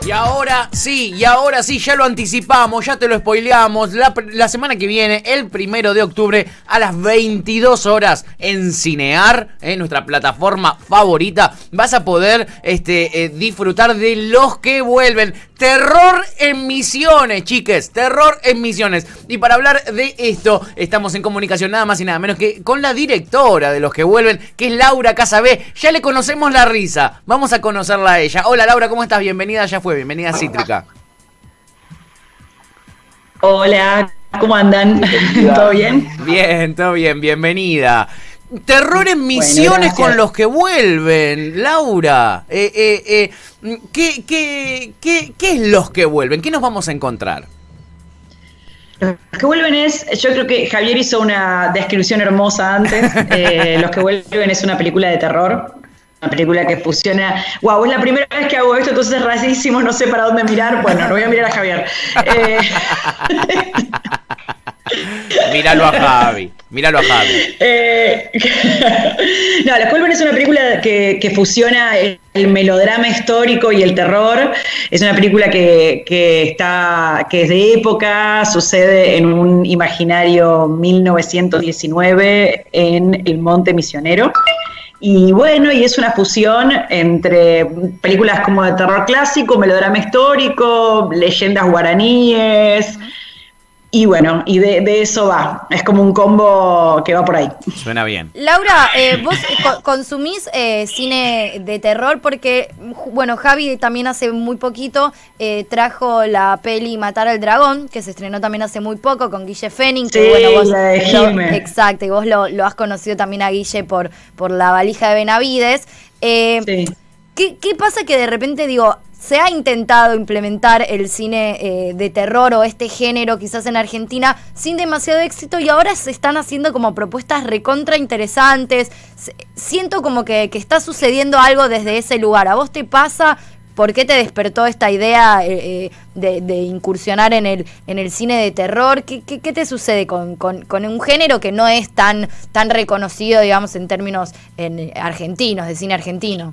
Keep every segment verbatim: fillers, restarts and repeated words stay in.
Y ahora sí, y ahora sí, ya lo anticipamos, ya te lo spoileamos. La, la semana que viene, el primero de octubre, a las veintidós horas, en Cinear, en nuestra plataforma favorita, vas a poder este, eh, disfrutar de Los que Vuelven. Terror en Misiones, chiques, terror en Misiones. Y para hablar de esto, estamos en comunicación nada más y nada menos que con la directora de Los que Vuelven, que es Laura Casabé. Ya le conocemos la risa, vamos a conocerla a ella. Hola Laura, ¿cómo estás? Bienvenida, ya fue, bienvenida a Cítrica. Hola, ¿cómo andan? ¿Todo bien? Bien, todo bien, bienvenida. Terror en Misiones, bueno, con Los que Vuelven, Laura. Eh, eh, eh, ¿qué, qué, qué, ¿Qué es Los que Vuelven? ¿Qué nos vamos a encontrar? Los que Vuelven es, yo creo que Javier hizo una descripción hermosa antes. Eh, Los que Vuelven es una película de terror. Una película que fusiona... Wow, es la primera vez que hago esto, entonces es rarísimo, no sé para dónde mirar. Bueno, no voy a mirar a Javier. Eh... Míralo a Javi, míralo a Javi. Eh... No, Los que Vuelven es una película que, que fusiona el, el melodrama histórico y el terror. Es una película que, que, está, que es de época, sucede en un imaginario mil novecientos diecinueve en el Monte Misionero. Y bueno, y es una fusión entre películas como de terror clásico, melodrama histórico, leyendas guaraníes. Y bueno, y de, de eso va. Es como un combo que va por ahí. Suena bien. Laura, eh, vos co consumís eh, cine de terror porque, bueno, Javi también hace muy poquito eh, trajo la peli Matar al Dragón, que se estrenó también hace muy poco con Guille Fenning. Sí, que, bueno, vos la de Jime. Exacto, y vos lo, lo has conocido también a Guille por, por La valija de Benavides. Eh, sí. ¿qué, ¿Qué pasa que de repente, digo... Se ha intentado implementar el cine eh, de terror o este género quizás en Argentina sin demasiado éxito y ahora se están haciendo como propuestas recontra interesantes. Siento como que, que está sucediendo algo desde ese lugar. ¿A vos te pasa? ¿Por qué te despertó esta idea eh, de, de incursionar en el, en el cine de terror? ¿Qué, qué, qué te sucede con, con, con un género que no es tan, tan reconocido, digamos, en términos en, argentinos, de cine argentino?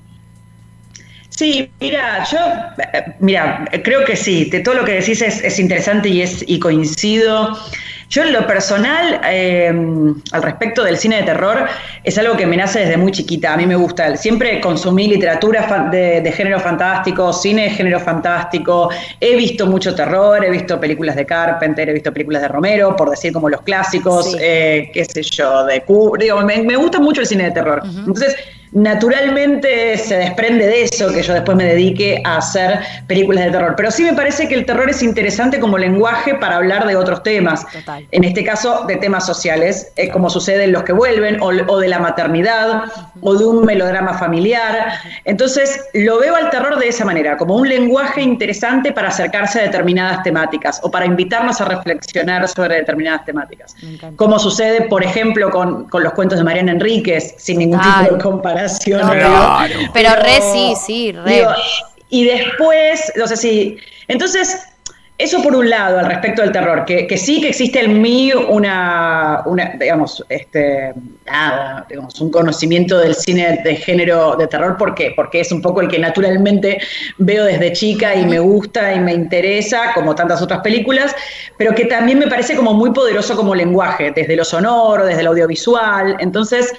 Sí, mira, yo, mira, creo que sí, de todo lo que decís es, es interesante y, es, y coincido. Yo en lo personal, eh, al respecto del cine de terror, es algo que me nace desde muy chiquita, a mí me gusta, siempre consumí literatura de, de género fantástico, cine de género fantástico, he visto mucho terror, he visto películas de Carpenter, he visto películas de Romero, por decir como los clásicos, sí. eh, qué sé yo, de Kubrick, digo, me, me gusta mucho el cine de terror, uh-huh. Entonces... Naturalmente se desprende de eso que yo después me dedique a hacer películas de terror. Pero sí me parece que el terror es interesante como lenguaje para hablar de otros temas. Total. En este caso, de temas sociales, eh, como sucede en Los que Vuelven, o, o de la maternidad, uh-huh. o de un melodrama familiar. Entonces, lo veo al terror de esa manera, como un lenguaje interesante para acercarse a determinadas temáticas, o para invitarnos a reflexionar sobre determinadas temáticas. Como sucede, por ejemplo, con, con los cuentos de Mariana Enríquez, sin ningún Ay. tipo de comparación. No, claro. Pero, pero re sí, sí, re. Digo, y después, no sé si... Entonces, eso por un lado, al respecto del terror, que, que sí que existe en mí una, una digamos, este, nada, digamos, un conocimiento del cine de género de terror. ¿Por qué? Porque es un poco el que naturalmente veo desde chica y me gusta y me interesa, como tantas otras películas, pero que también me parece como muy poderoso como lenguaje, desde lo sonoro, desde lo audiovisual. Entonces...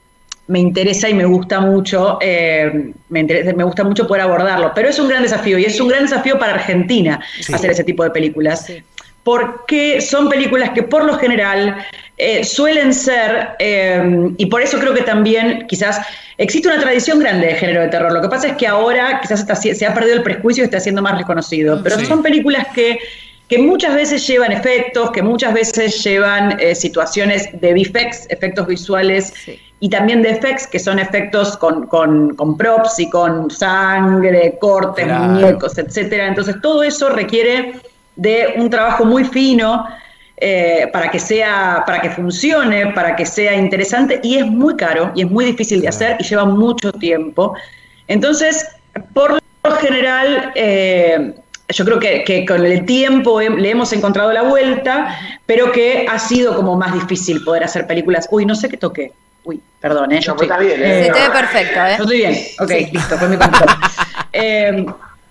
me interesa y me gusta mucho, eh, me, interesa, me gusta mucho poder abordarlo, pero es un gran desafío y es un gran desafío para Argentina sí. hacer ese tipo de películas, sí. porque son películas que por lo general eh, suelen ser, eh, y por eso creo que también quizás existe una tradición grande de género de terror, lo que pasa es que ahora quizás está, se ha perdido el prejuicio y está siendo más reconocido, pero sí. son películas que que muchas veces llevan efectos, que muchas veces llevan eh, situaciones de V F X, efectos visuales, sí. y también de effects, que son efectos con, con, con props y con sangre, cortes, claro. muñecos, etcétera. Entonces todo eso requiere de un trabajo muy fino eh, para que sea, para que funcione, para que sea interesante, y es muy caro y es muy difícil de hacer y lleva mucho tiempo. Entonces, por lo general, eh, yo creo que, que con el tiempo he, le hemos encontrado la vuelta, pero que ha sido como más difícil poder hacer películas. Uy, no sé qué toqué. Uy, perdón, ¿eh? Yo no, estoy, bien, ¿eh? Se te ve perfecto, ¿eh? Yo estoy bien. Ok, sí. Listo, fue mi control. eh,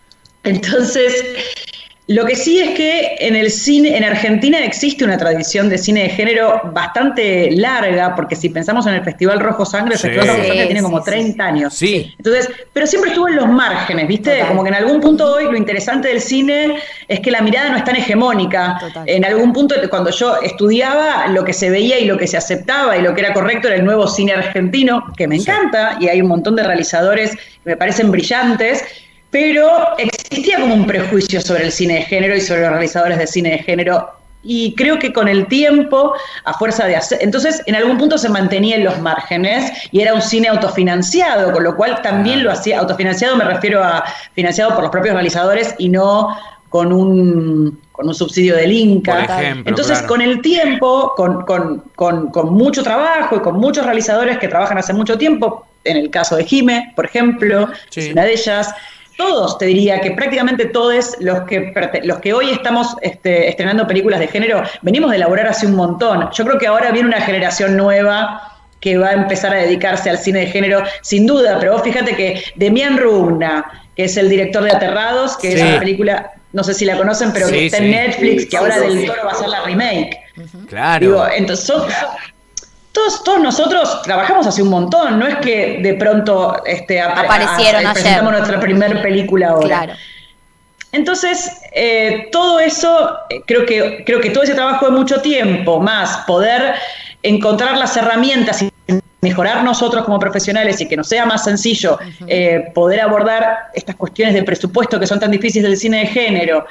Entonces, lo que sí es que en el cine, en Argentina existe una tradición de cine de género bastante larga, porque si pensamos en el Festival Rojo Sangre, Sí. el Festival Rojo Sangre Sí, tiene como sí, treinta años. Sí. Entonces, pero siempre estuvo en los márgenes, ¿viste? Total. Como que en algún punto hoy lo interesante del cine es que la mirada no es tan hegemónica. Total. En algún punto, cuando yo estudiaba, lo que se veía y lo que se aceptaba y lo que era correcto era el nuevo cine argentino, que me Sí. encanta, y hay un montón de realizadores que me parecen brillantes, pero existía como un prejuicio sobre el cine de género y sobre los realizadores de cine de género, y creo que con el tiempo, a fuerza de hacer, entonces en algún punto se mantenía en los márgenes y era un cine autofinanciado, con lo cual también Claro. lo hacía, autofinanciado me refiero a financiado por los propios realizadores y no con un, con un subsidio del Inca. Por ejemplo, Entonces, claro. con el tiempo, con, con, con, con mucho trabajo y con muchos realizadores que trabajan hace mucho tiempo, en el caso de Jime, por ejemplo, Sí. es una de ellas, todos, te diría que prácticamente todos los que, los que hoy estamos este, estrenando películas de género, venimos de elaborar hace un montón. Yo creo que ahora viene una generación nueva que va a empezar a dedicarse al cine de género, sin duda, pero vos fíjate que Demián Rugna, que es el director de Aterrados, que Sí. es una película, no sé si la conocen, pero Sí, que está sí. en Netflix, Sí, que sí, ahora sí, del sí. Toro va a ser la remake. Claro. Digo, entonces son- son- todos, todos nosotros trabajamos hace un montón, no es que de pronto este, apare- Aparecieron a- ayer. presentamos nuestra primer película ahora. Claro. Entonces, eh, todo eso, eh, creo que, creo que todo ese trabajo de mucho tiempo, más poder encontrar las herramientas y mejorar nosotros como profesionales y que nos sea más sencillo eh, poder abordar estas cuestiones de presupuesto que son tan difíciles del cine de género,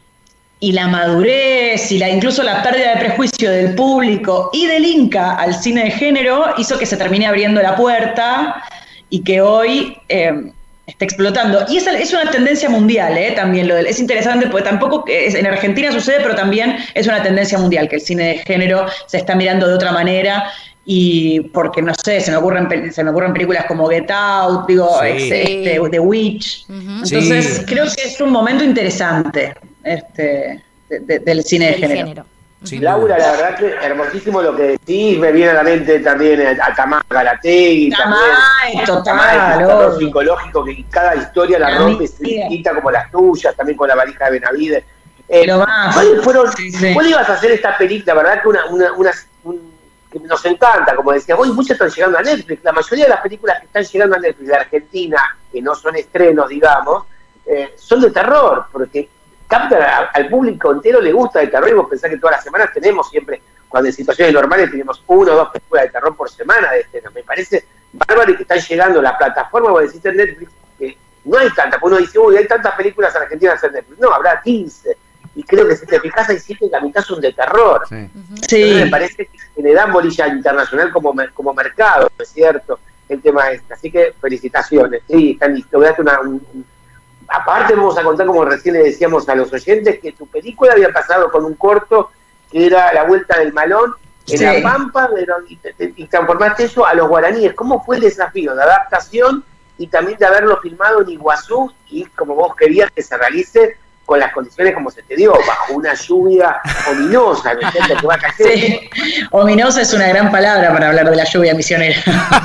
y la madurez y la, incluso la pérdida de prejuicio del público y del Inca al cine de género hizo que se termine abriendo la puerta y que hoy eh, está explotando. Y esa es una tendencia mundial, ¿eh? También lo del, es interesante porque tampoco es, en Argentina sucede, pero también es una tendencia mundial que el cine de género se está mirando de otra manera. Y porque, no sé, se me ocurren, pel- se me ocurren películas como Get Out, digo, Sí. ex- este, The Witch. Ujú. Entonces, Sí. creo que es un momento interesante este, de- de- del cine de Del género. género. Sin Laura, duda. la verdad que hermosísimo lo que decís, me viene a la mente también a Tamara Galategui, Tamay, total, Tamara, el terror obvio. psicológico que cada historia la La rompe, es amiga. distinta como las tuyas, también con La valija de Benavides. Eh, Lo más. ¿Cuáles fueron? Sí, sí. ¿Cuál ibas a hacer esta película? La verdad que una, una, una- un- que nos encanta, como decía, hoy muchas están llegando a Netflix, la mayoría de las películas que están llegando a Netflix de Argentina, que no son estrenos, digamos, eh, son de terror, porque captan a- al público entero, le gusta el terror, y vos pensás que todas las semanas tenemos siempre, cuando en situaciones normales tenemos una o dos películas de terror por semana de estreno. Me parece bárbaro que están llegando a la plataforma, vos decís en Netflix, que no hay tantas, porque uno dice, uy, hay tantas películas argentinas en Netflix. No, habrá quince. Y creo que si te fijas hay siete que la mitad son de terror. Sí. Sí. Entonces me parece que le dan bolilla internacional como, mer- como mercado, ¿no es cierto? El tema este. Así que felicitaciones. Sí, están listos. Lograste una, un- un- aparte vamos a contar, como recién le decíamos a los oyentes, que tu película había pasado con un corto que era La Vuelta del Malón en Sí. La Pampa, pero, y, te- te- y transformaste eso a los guaraníes. ¿Cómo fue el desafío de adaptación y también de haberlo filmado en Iguazú y como vos querías que se realice con las condiciones como se te dio, bajo una lluvia ominosa, ¿me entiendes? Que va a caer. Sí. Ominosa es una gran palabra para hablar de la lluvia misionera.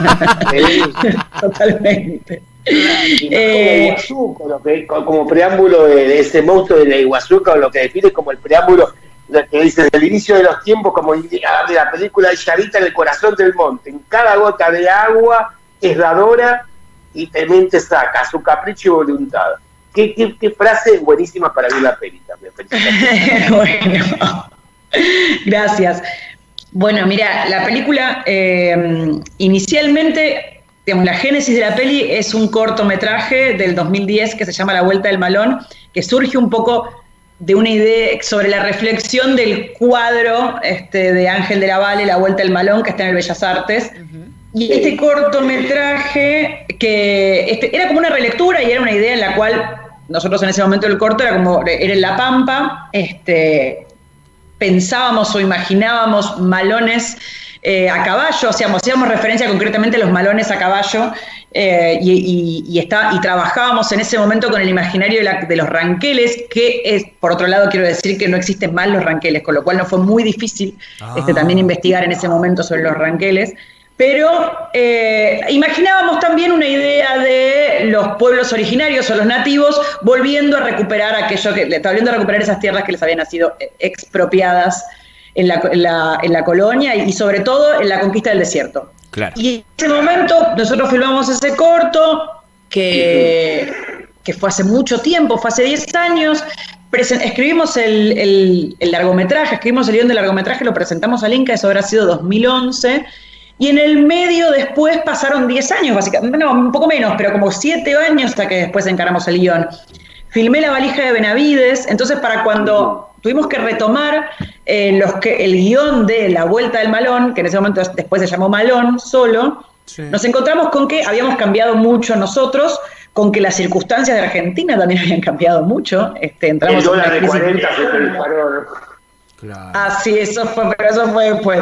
Sí. Totalmente. Y no Eh, como Iguazú, con lo que- con- como preámbulo de, de ese monstruo de la Iguazú, con lo que define como el preámbulo lo que dice desde el inicio de los tiempos, como de la película, ella habita en el corazón del monte, en cada gota de agua es dadora y temente saca su capricho y voluntad. Qué, qué, qué frase buenísima para ver la peli también. Felicitaciones. Bueno, gracias. Bueno, mira, la película eh, inicialmente, digamos, la génesis de la peli es un cortometraje del dos mil diez que se llama La Vuelta del Malón, que surge un poco de una idea sobre la reflexión del cuadro este, de Ángel de la Valle, La Vuelta del Malón, que está en el Bellas Artes. Y este cortometraje, que este, era como una relectura y era una idea en la cual nosotros en ese momento del corto era como, era en La Pampa, este, pensábamos o imaginábamos malones eh, a caballo, hacíamos, hacíamos referencia concretamente a los malones a caballo eh, y, y, y, está, y trabajábamos en ese momento con el imaginario de, la, de los ranqueles, que es, por otro lado quiero decir que no existen más los ranqueles, con lo cual nos fue muy difícil Ah. este, también investigar en ese momento sobre los ranqueles. Pero eh, imaginábamos también una idea de los pueblos originarios o los nativos volviendo a recuperar aquello que, volviendo a recuperar esas tierras que les habían sido expropiadas en la, en la, en la colonia y sobre todo en la conquista del desierto. Claro. Y en ese momento nosotros filmamos ese corto que, que fue hace mucho tiempo, fue hace diez años. Presen- escribimos el, el, el largometraje, escribimos el guión del largometraje, lo presentamos al Inca, eso habrá sido dos mil once. Y en el medio después pasaron diez años, básicamente, no, un poco menos, pero como siete años hasta que después encaramos el guión. Filmé La valija de Benavides, entonces para cuando tuvimos que retomar eh, los que, el guión de La vuelta del Malón, que en ese momento después se llamó Malón solo, sí. Nos encontramos con que habíamos cambiado mucho nosotros, con que las circunstancias de Argentina también habían cambiado mucho. Este, entramos el dólar en de cuarenta se disparó. Claro. Ah, sí, eso fue, pero eso fue después.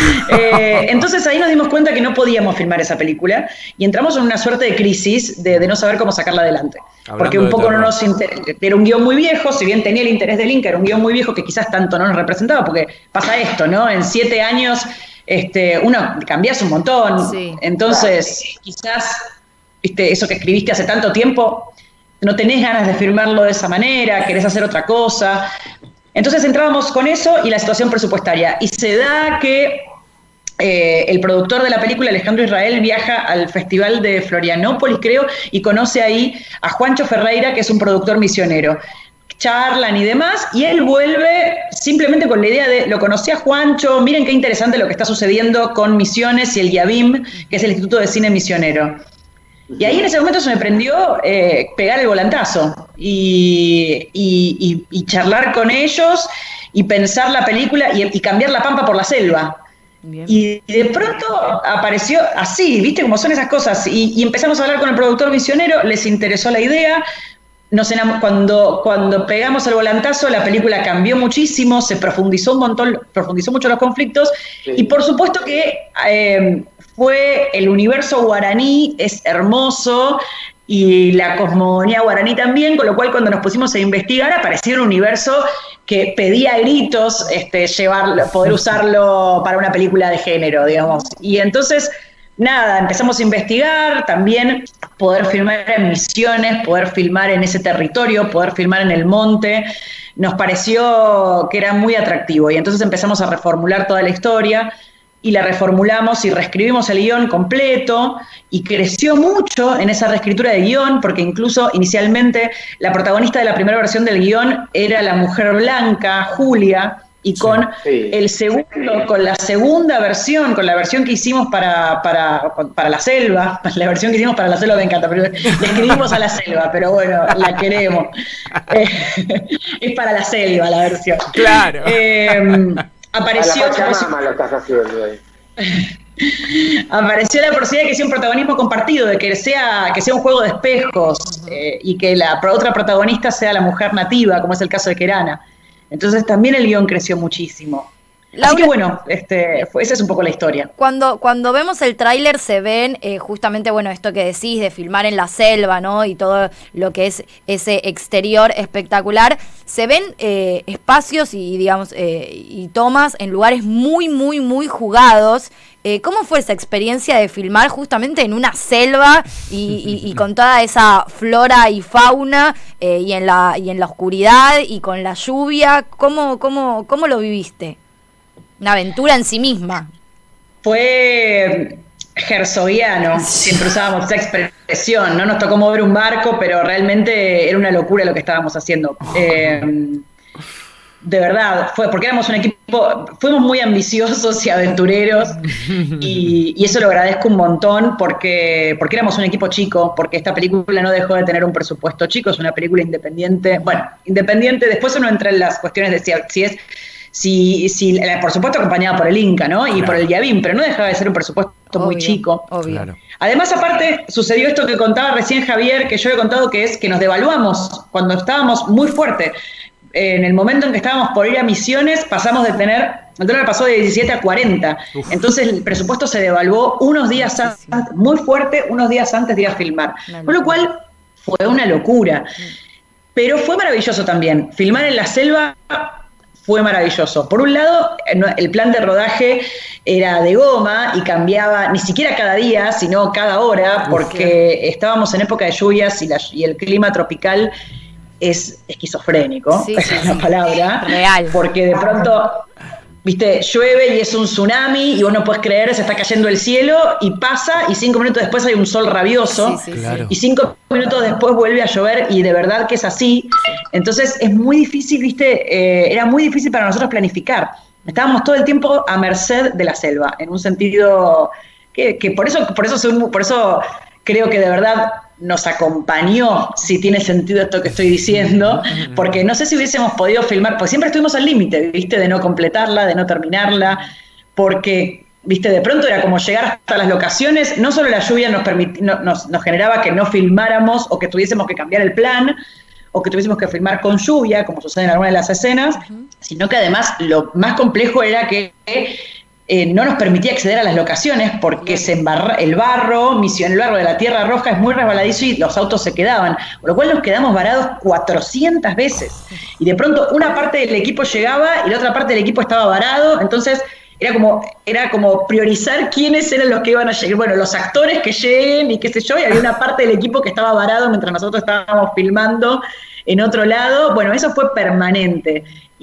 Eh, entonces ahí nos dimos cuenta que no podíamos filmar esa película y entramos en una suerte de crisis de, de no saber cómo sacarla adelante. Hablando porque un poco no nos inter... era un guión muy viejo, si bien tenía el interés del Inca, era un guión muy viejo que quizás tanto no nos representaba, porque pasa esto, ¿no? En siete años este, uno cambias un montón, sí. Entonces claro. Quizás viste, eso que escribiste hace tanto tiempo, no tenés ganas de filmarlo de esa manera, querés hacer otra cosa. Entonces entrábamos con eso y la situación presupuestaria. Y se da que eh, el productor de la película, Alejandro Israel, viaja al Festival de Florianópolis, creo, y conoce ahí a Juancho Ferreira, que es un productor misionero. Charlan y demás, y él vuelve simplemente con la idea de, lo conocí a Juancho, miren qué interesante lo que está sucediendo con Misiones y el IABIM, que es el Instituto de Cine Misionero. Y ahí en ese momento se me prendió eh, pegar el volantazo y, y, y, y charlar con ellos y pensar la película y, y cambiar La Pampa por La Selva. Bien. Y de pronto apareció así, ¿viste? Como son esas cosas. Y, y empezamos a hablar con el productor misionero, les interesó la idea. Nos enam- cuando, cuando pegamos el volantazo, la película cambió muchísimo, se profundizó un montón, profundizó mucho los conflictos. Sí. Y por supuesto que... Eh, fue el universo guaraní, es hermoso, y la cosmogonía guaraní también, con lo cual cuando nos pusimos a investigar apareció un universo que pedía a gritos este, llevarlo, poder usarlo para una película de género, digamos. Y entonces, nada, empezamos a investigar, también poder filmar en Misiones, poder filmar en ese territorio, poder filmar en el monte, nos pareció que era muy atractivo, y entonces empezamos a reformular toda la historia, y la reformulamos y reescribimos el guión completo y creció mucho en esa reescritura de guión, porque incluso inicialmente la protagonista de la primera versión del guión era la mujer blanca, Julia, y con sí, sí. el segundo, con la segunda versión, con la versión que hicimos para, para, para La Selva, la versión que hicimos para La Selva me encanta, pero le escribimos a La Selva, pero bueno, la queremos. Eh, es para La Selva la versión. Claro. Eh, Apareció, a la Pachamama lo estás haciendo ahí. Apareció la posibilidad de que sea un protagonismo compartido, de que sea, que sea un juego de espejos, eh, y que la otra protagonista sea la mujer nativa, como es el caso de Kerana. Entonces también el guión creció muchísimo. Laura, así que bueno, este, fue, esa es un poco la historia. Cuando, cuando vemos el tráiler se ven eh, justamente, bueno, esto que decís de filmar en la selva, ¿no? Y todo lo que es ese exterior espectacular. Se ven eh, espacios y, digamos, eh, y tomas en lugares muy, muy, muy jugados. Eh, ¿Cómo fue esa experiencia de filmar justamente en una selva y, y, y con toda esa flora y fauna eh, y, en la, y en la oscuridad y con la lluvia? ¿Cómo, cómo, cómo lo viviste? Una aventura en sí misma. Fue herzogiano, siempre usábamos esa expresión, no nos tocó mover un barco, pero realmente era una locura lo que estábamos haciendo. Eh, de verdad, fue porque éramos un equipo, fuimos muy ambiciosos y aventureros, y, y eso lo agradezco un montón porque, porque éramos un equipo chico, porque esta película no dejó de tener un presupuesto chico, es una película independiente, bueno, independiente, después uno entra en las cuestiones de si, si es Si, si, por supuesto acompañada por el Inca, ¿no? Y claro. por el IABIM, pero no dejaba de ser un presupuesto obvio, muy chico. Obvio. Claro. Además, aparte, sucedió esto que contaba recién Javier, que yo he contado, que es que nos devaluamos cuando estábamos muy fuerte. En el momento en que estábamos por ir a Misiones, pasamos de tener, el dólar pasó de diecisiete a cuarenta. Uf. Entonces el presupuesto se devaluó unos días antes, muy fuerte, unos días antes de ir a filmar. Con lo cual, fue una locura. Pero fue maravilloso también. Filmar en la selva fue maravilloso. Por un lado, el plan de rodaje era de goma y cambiaba ni siquiera cada día, sino cada hora, porque Uf, estábamos en época de lluvias y, la, y el clima tropical es esquizofrénico, sí, esa sí, es la sí. palabra, real. Porque de pronto, viste, llueve y es un tsunami y vos no puedes creer, se está cayendo el cielo y pasa y cinco minutos después hay un sol rabioso Sí, sí, Claro. y cinco minutos después vuelve a llover y de verdad que es así. Entonces es muy difícil, viste, eh, era muy difícil para nosotros planificar. Estábamos todo el tiempo a merced de la selva, en un sentido que, que por eso, por eso soy muy- por eso creo que de verdad nos acompañó, si tiene sentido esto que estoy diciendo, porque no sé si hubiésemos podido filmar, porque siempre estuvimos al límite, viste, de no completarla, de no terminarla, porque, viste, de pronto era como llegar hasta las locaciones, no solo la lluvia nos, permit- no- nos, nos generaba que no filmáramos o que tuviésemos que cambiar el plan, o que tuviésemos que filmar con lluvia, como sucede en algunas de las escenas, uh-huh. sino que además lo más complejo era que eh, no nos permitía acceder a las locaciones porque uh-huh. se embarra, el barro, misión, el barro de la Tierra Roja es muy resbaladizo y los autos se quedaban, por lo cual nos quedamos varados cuatrocientas veces. Y de pronto una parte del equipo llegaba y la otra parte del equipo estaba varado, entonces era como, era como priorizar quiénes eran los que iban a llegar, bueno, los actores que lleguen y qué sé yo, y había una parte del equipo que estaba varado mientras nosotros estábamos filmando en otro lado. Bueno, eso fue permanente.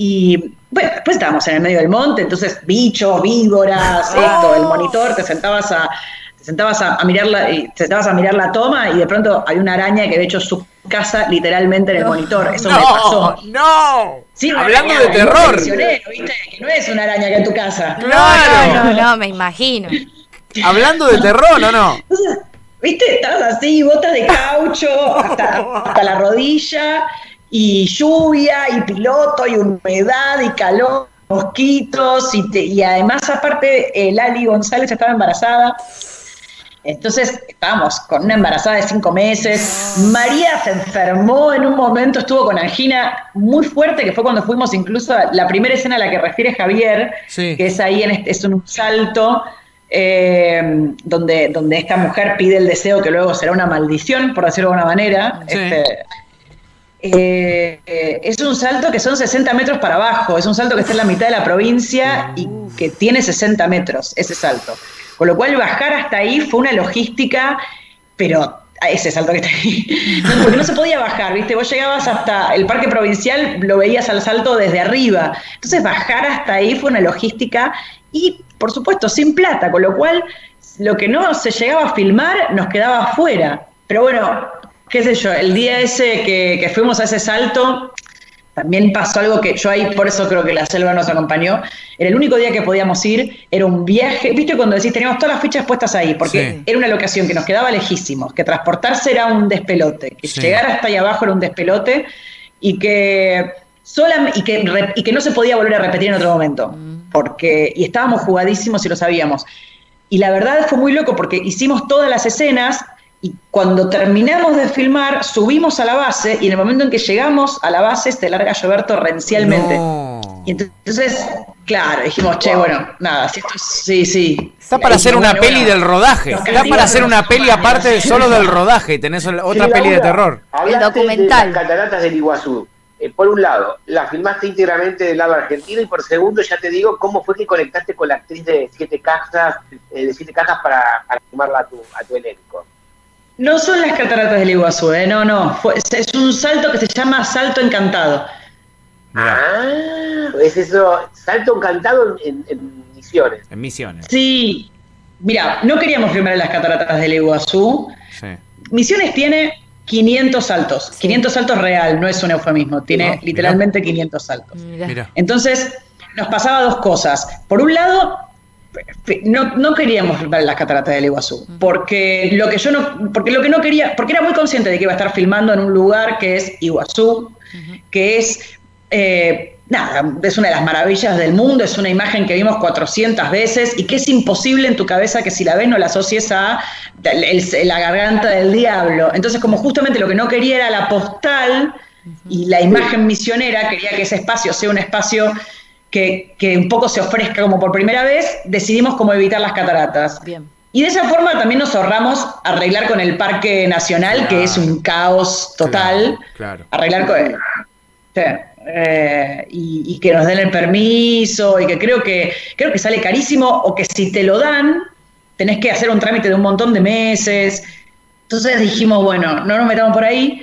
Y bueno, después estábamos en el medio del monte, entonces bichos, víboras, oh. esto, el monitor, te sentabas a, te sentabas a, a mirar la, te sentabas a mirar la toma y de pronto había una araña que había hecho su casa literalmente en el no. monitor. Eso no, me pasó. ¡No! Sí, hablando araña, de terror. ¿Viste? Que no es una araña que en tu casa. Claro. No, no, no, me imagino. Hablando de terror, ¿o no? Entonces, ¿viste? Estabas así, botas de caucho hasta, hasta la rodilla, y lluvia, y piloto, y humedad, y calor, mosquitos, y, te, y además aparte eh, Lali González estaba embarazada. Entonces estábamos con una embarazada de cinco meses. María se enfermó en un momento, estuvo con angina muy fuerte, que fue cuando fuimos incluso a la primera escena a la que refiere Javier, sí. que es ahí, en este, es un salto, eh, donde, donde esta mujer pide el deseo que luego será una maldición, por decirlo de alguna manera. Sí. Este, eh, eh, es un salto que son sesenta metros para abajo, es un salto que está en la mitad de la provincia y que tiene sesenta metros, ese salto. Con lo cual bajar hasta ahí fue una logística, pero ese salto que está ahí, no, porque no se podía bajar, ¿viste? Vos llegabas hasta el parque provincial, lo veías al salto desde arriba. Entonces bajar hasta ahí fue una logística y, por supuesto, sin plata, con lo cual lo que no se llegaba a filmar nos quedaba afuera. Pero bueno, qué sé yo, el día ese que, que fuimos a ese salto, también pasó algo que yo ahí, por eso creo que la selva nos acompañó. Era el único día que podíamos ir, era un viaje, viste cuando decís, teníamos todas las fichas puestas ahí, porque sí. era una locación que nos quedaba lejísimos, que transportarse era un despelote, que sí. llegar hasta ahí abajo era un despelote, y que, sola, y, que, y que no se podía volver a repetir en otro momento, porque y estábamos jugadísimos y lo sabíamos. Y la verdad fue muy loco, porque hicimos todas las escenas, y cuando terminamos de filmar, subimos a la base, y en el momento en que llegamos a la base, se larga a llover torrencialmente. No. Y entonces, claro, dijimos, che, bueno, nada, si esto es, sí, sí. Está para hacer una bueno, peli bueno, del rodaje. Está para hacer una peli aparte solo del rodaje, tenés otra sí, peli de terror. El documental. De las cataratas del Iguazú. Eh, por un lado, la filmaste íntegramente del lado argentino, y por segundo, ya te digo, ¿cómo fue que conectaste con la actriz de Siete Cajas, eh, de Siete Cajas para, para filmarla a tu, a tu elenco? No son las cataratas del Iguazú, ¿eh? no, no. Fue, es un salto que se llama Salto Encantado. Ah, es eso, Salto Encantado en, en Misiones. En Misiones. Sí. Mira, no queríamos filmar en las cataratas del Iguazú. Sí. Misiones tiene quinientos saltos. Sí. quinientos saltos real, no es un eufemismo. Tiene no, literalmente mirá. quinientos saltos. Mirá. Entonces, nos pasaba dos cosas. Por un lado, No, no queríamos filmar las cataratas del Iguazú, porque lo que yo no, porque lo que no quería, porque era muy consciente de que iba a estar filmando en un lugar que es Iguazú, uh-huh. que es eh, nada, es una de las maravillas del mundo, es una imagen que vimos cuatrocientas veces y que es imposible en tu cabeza que si la ves no la asocies a el, el, la garganta del diablo. Entonces, como justamente lo que no quería era la postal uh-huh. y la imagen misionera, quería que ese espacio sea un espacio Que, que un poco se ofrezca como por primera vez, decidimos cómo evitar las cataratas. Bien. Y de esa forma también nos ahorramos arreglar con el Parque Nacional, claro. que es un caos total. Claro, claro. Arreglar con... Sí, eh, y, y que nos den el permiso, y que creo que creo que sale carísimo, o que si te lo dan, tenés que hacer un trámite de un montón de meses. Entonces dijimos, bueno, no nos metamos por ahí,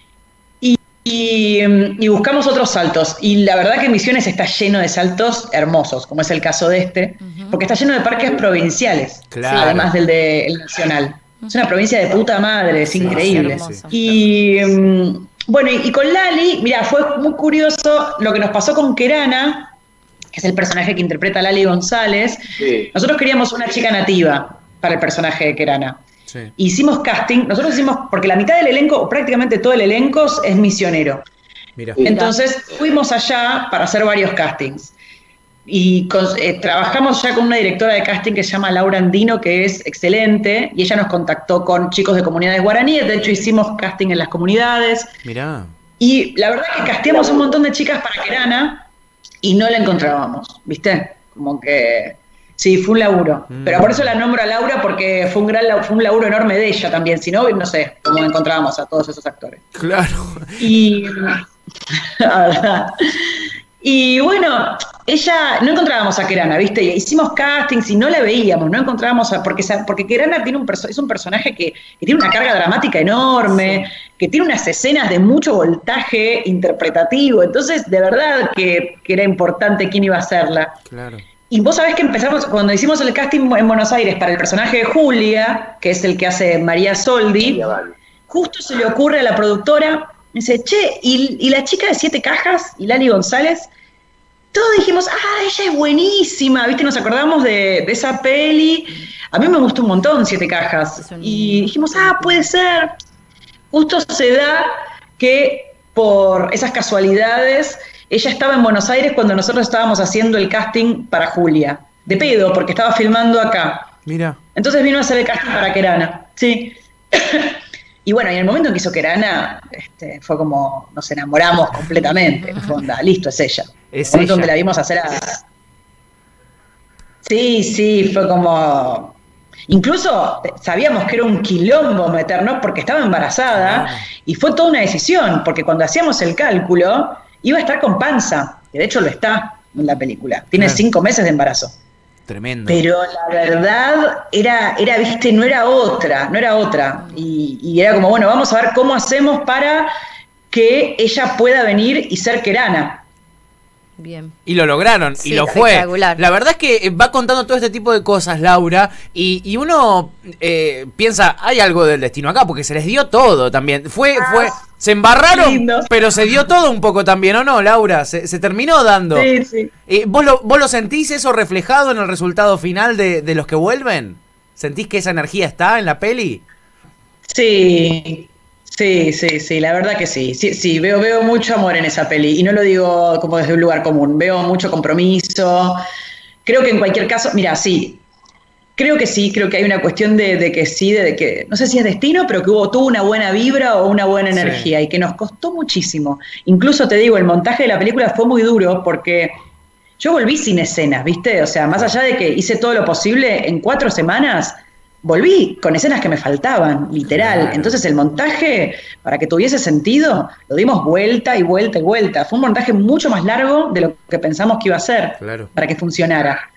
y, y, y buscamos otros saltos. Y la verdad que Misiones está lleno de saltos hermosos, como es el caso de este, uh-huh. porque está lleno de parques provinciales, claro. además del de el nacional. Es una provincia de puta madre, es sí, increíble. Sí, y um, bueno, y, y con Lali, mira, fue muy curioso lo que nos pasó con Kerana, que es el personaje que interpreta a Lali González. Sí. Nosotros queríamos una chica nativa para el personaje de Kerana. Sí. Hicimos casting, nosotros hicimos, porque la mitad del elenco, o prácticamente todo el elenco, es misionero. Mira. Entonces fuimos allá para hacer varios castings. Y con, eh, trabajamos ya con una directora de casting que se llama Laura Andino, que es excelente, y ella nos contactó con chicos de comunidades guaraníes. De hecho hicimos casting en las comunidades. Mirá. Y la verdad que casteamos un montón de chicas para Kerana y no la encontrábamos, ¿viste? Como que sí, fue un laburo. Mm. Pero por eso la nombro a Laura, porque fue un gran fue un laburo enorme de ella también. Si no, no sé cómo encontrábamos a todos esos actores. Claro. Y la verdad. Y bueno, ella, no encontrábamos a Kerana, ¿viste? Hicimos castings y no la veíamos, no encontrábamos a, porque, porque Kerana tiene un perso- es un personaje que, que tiene una carga dramática enorme, sí. que tiene unas escenas de mucho voltaje interpretativo, entonces de verdad que, que era importante quién iba a hacerla. Claro. Y vos sabés que empezamos, cuando hicimos el casting en Buenos Aires para el personaje de Julia, que es el que hace María Soldi, ya vale. justo se le ocurre a la productora, me dice, che, y, y la chica de Siete Cajas, y Lali González, todos dijimos, ah, ella es buenísima, ¿viste? Nos acordamos de, de esa peli. A mí me gustó un montón Siete Cajas. Y dijimos, ah, puede ser. Justo se da que por esas casualidades, ella estaba en Buenos Aires cuando nosotros estábamos haciendo el casting para Julia. De pedo, porque estaba filmando acá. Mira. Entonces vino a hacer el casting para Kerana. Sí. Y bueno, y en el momento en que hizo Kerana, este, fue como, nos enamoramos completamente. Fue onda, listo, es ella. Es el momento donde la vimos hacer a... Sí, sí, fue como... Incluso sabíamos que era un quilombo meternos porque estaba embarazada ah. y fue toda una decisión, porque cuando hacíamos el cálculo iba a estar con panza, que de hecho lo está en la película. Tiene ah. cinco meses de embarazo. Tremendo. Pero la verdad era, era, viste, no era otra, no era otra. Y, y era como, bueno, vamos a ver cómo hacemos para que ella pueda venir y ser Kerana. Bien. Y lo lograron, sí, y lo fue. La verdad es que va contando todo este tipo de cosas, Laura, y, y uno eh, piensa, hay algo del destino acá, porque se les dio todo también. Fue, ah, fue, se embarraron, lindo. Pero se dio todo un poco también, ¿o no, Laura? Se, se terminó dando. Sí, sí. Eh, ¿vos, lo, ¿Vos lo sentís eso reflejado en el resultado final de, de los que vuelven? ¿Sentís que esa energía está en la peli? Sí. Sí, sí, sí, la verdad que sí. Sí, sí, veo, veo mucho amor en esa peli. Y no lo digo como desde un lugar común. Veo mucho compromiso. Creo que en cualquier caso, mira, sí. Creo que sí, creo que hay una cuestión de, de que sí, de, de que, no sé si es destino, pero que hubo, tuvo una buena vibra o una buena energía, sí. Y que nos costó muchísimo. Incluso te digo, el montaje de la película fue muy duro porque yo volví sin escenas, ¿viste? O sea, más allá de que hice todo lo posible, en cuatro semanas volví con escenas que me faltaban, literal. Claro. Entonces el montaje, para que tuviese sentido, lo dimos vuelta y vuelta y vuelta. Fue un montaje mucho más largo de lo que pensamos que iba a ser, claro, para que funcionara.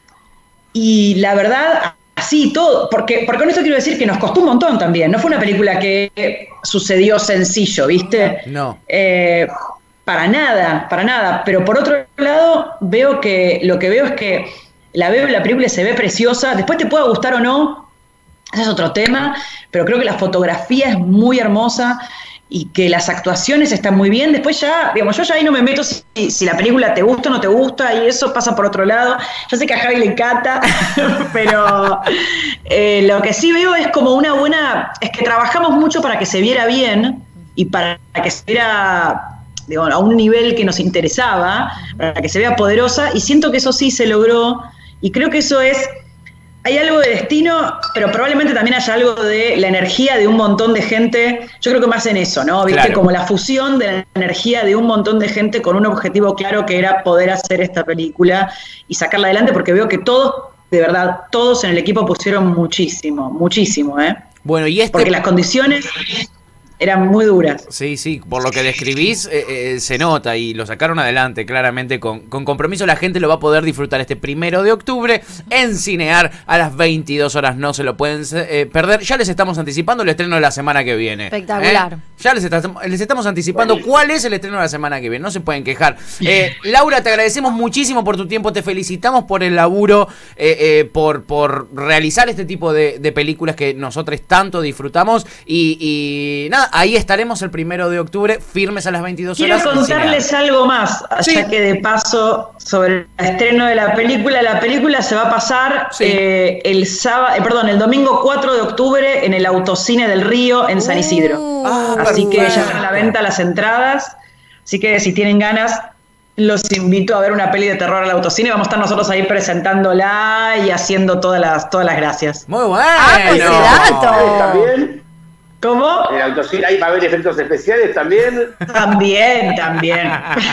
Y la verdad, así todo, porque, porque con esto quiero decir que nos costó un montón también. No fue una película que sucedió sencillo, ¿viste? No. Eh, para nada, para nada. Pero por otro lado, veo que lo que veo es que la veo, la película se ve preciosa. Después te pueda gustar o no, ese es otro tema, pero creo que la fotografía es muy hermosa y que las actuaciones están muy bien. Después ya, digamos, yo ya ahí no me meto si, si la película te gusta o no te gusta, y eso pasa por otro lado. Yo sé que a Javi le encanta, pero eh, lo que sí veo es como una buena, es que trabajamos mucho para que se viera bien y para que se viera, digo, a un nivel que nos interesaba, para que se vea poderosa, y siento que eso sí se logró, y creo que eso es... Hay algo de destino, pero probablemente también haya algo de la energía de un montón de gente. Yo creo que más en eso, ¿no? ¿Viste? Claro. Como la fusión de la energía de un montón de gente con un objetivo claro, que era poder hacer esta película y sacarla adelante, porque veo que todos, de verdad, todos en el equipo pusieron muchísimo, muchísimo, ¿eh? Bueno, y este... Porque las condiciones... eran muy duras. Sí, sí, por lo que describís eh, eh, se nota y lo sacaron adelante claramente con, con compromiso. La gente lo va a poder disfrutar este primero de octubre en Cinear a las veintidós horas, no se lo pueden eh, perder. Ya les estamos anticipando el estreno de la semana que viene. Espectacular. ¿Eh? Ya les, está, les estamos anticipando cuál es el estreno de la semana que viene, no se pueden quejar. Eh, Laura, te agradecemos muchísimo por tu tiempo, te felicitamos por el laburo, eh, eh, por, por realizar este tipo de, de películas que nosotros tanto disfrutamos y, y nada, ahí estaremos el primero de octubre, firmes a las veintidós Quiero horas. contarles algo más, Sí. ya que de paso, sobre el estreno de la película. La película se va a pasar Sí. eh, el sábado, eh, perdón, el domingo cuatro de octubre en el Autocine del Río en San Isidro. Uh, Ah, Así que ya perfecto. están a la venta las entradas. Así que si tienen ganas, los invito a ver una peli de terror al Autocine. Vamos a estar nosotros ahí presentándola y haciendo todas las, todas las gracias. Muy bueno. Ah, pues ese dato. También, ¿Cómo? en el Autocine ahí va a haber efectos especiales también. También, también.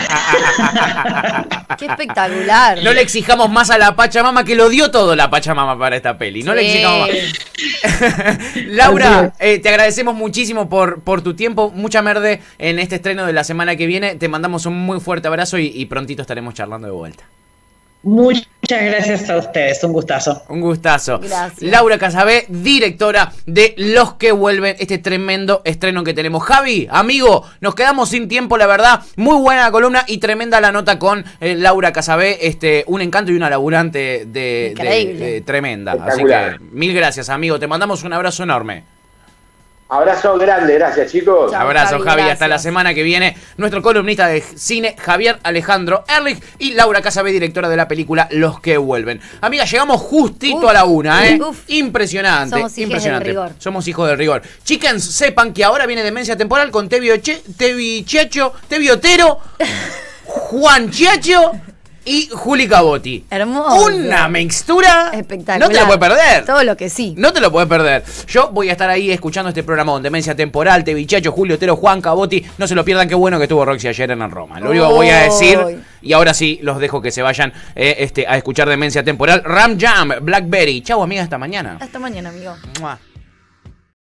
Qué espectacular. No le exijamos más a la Pachamama, que lo dio todo la Pachamama para esta peli. No le Sí. exijamos más. Laura, eh, te agradecemos muchísimo por, por tu tiempo. Mucha merde en este estreno de la semana que viene. Te mandamos un muy fuerte abrazo y, y prontito estaremos charlando de vuelta. Muchas gracias a ustedes, un gustazo. Un gustazo. Gracias. Laura Casabé, directora de Los que Vuelven, este tremendo estreno que tenemos. Javi, amigo, nos quedamos sin tiempo, la verdad. Muy buena la columna y tremenda la nota con eh, Laura Casabé. Este, un encanto y una laburante de, Increíble. de- de tremenda. Así Espectacular. que mil gracias, amigo. Te mandamos un abrazo enorme. Abrazo grande, gracias chicos. Chao, Abrazo, Javi, Javi. Hasta gracias. la semana que viene. Nuestro columnista de cine, Javier Alejandro Erlich, y Laura Casabé, directora de la película Los que Vuelven. Amiga, llegamos justito Uf, a la una, ¿eh? uf. Impresionante. Somos hijos impresionante. del rigor. Somos hijos del rigor. Chickens, sepan que ahora viene Demencia Temporal con Tevio che, Tevi Checho, Tevio Otero, Juan Checho y Juli Cabotti. Hermoso. Una mixtura. Espectacular. No te lo puedes perder. Todo lo que sí. No te lo puedes perder. Yo voy a estar ahí escuchando este programa con Demencia Temporal, Tevichacho, Julio Otero, Juan Cabotti. No se lo pierdan, qué bueno que estuvo Roxy ayer en el Roma. Lo único que voy a decir, Uy. y ahora sí los dejo que se vayan eh, este, a escuchar Demencia Temporal. Ram Jam, Blackberry. Chau, amiga, hasta mañana. Hasta mañana, amigo. Mua.